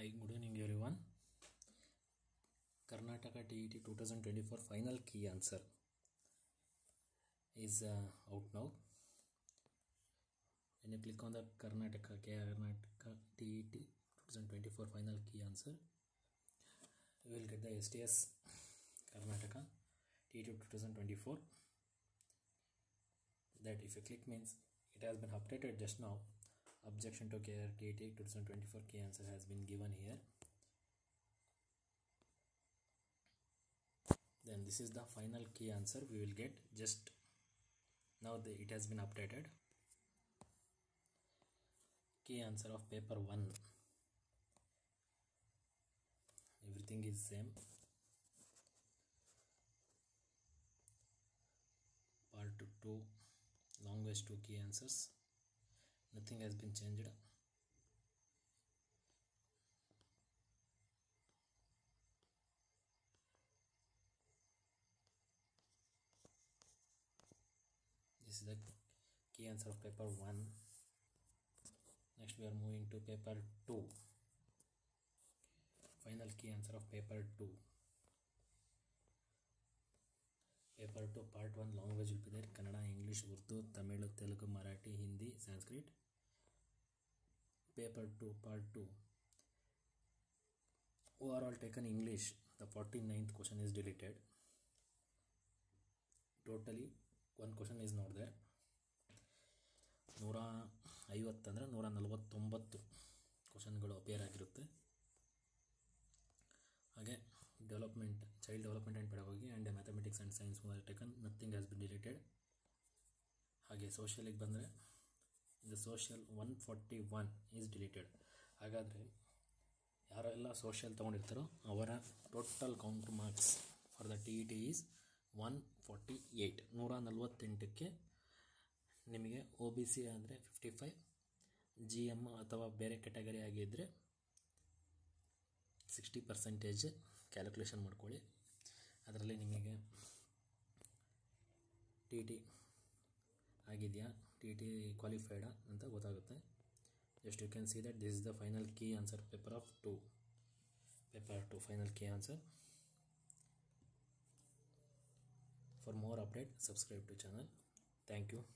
Hi, good evening everyone. Karnataka TET 2024 final key answer is out now. When you click on the Karnataka TET 2024 final key answer, you will get the STS Karnataka TET 2024. That if you click means it has been updated just now. Objection to TET 2024 key answer has been given here. Then this is the final key answer we will get just now. It has been updated. Key answer of paper 1. Everything is same. Part 2 language 2 key answers. Nothing has been changed. This is the key answer of paper 1. Next we are moving to paper 2. Final key answer of paper 2. Paper 2 part 1 language will be there: Kannada, English, Urdu, Tamil, Telugu, Marathi, Hindi, Sanskrit. Paper 2 part 2 overall taken English. The 49th question is deleted. Totally one question is not there. 150 ಅಂದರೆ 149 ಕ್ವಶನ್ಗಳು appear ಆಗಿರುತ್ತೆ. ಹಾಗೆ development, child development and pedagogy and mathematics and science were taken. Nothing has been deleted. ಹಾಗೆ ಸೋಷಿಯಲಿಗೆ ಬಂದರೆ the social 141 is deleted. ಹಾಗಾದರೆ ಯಾರೆಲ್ಲ social ತೊಗೊಂಡಿರ್ತಾರೋ ಅವರ total count marks for the TET is 148. 148ಕ್ಕೆ ನಿಮಗೆ OBC ಆದರೆ 55, GM ಅಥವಾ ಬೇರೆ ಕ್ಯಾಟಗರಿ ಆಗಿದ್ದರೆ 60% ಕ್ಯಾಲ್ಕುಲೇಷನ್ ಮಾಡ್ಕೊಳ್ಳಿ. ಅದರಲ್ಲಿ ನಿಮಗೆ TET ಆಗಿದೆಯಾ, TET ಕ್ವಾಲಿಫೈಡಾ ಅಂತ ಗೊತ್ತಾಗುತ್ತೆ. Just you can see that this is the final key answer paper 2 final key answer. For more update, subscribe to channel. Thank you.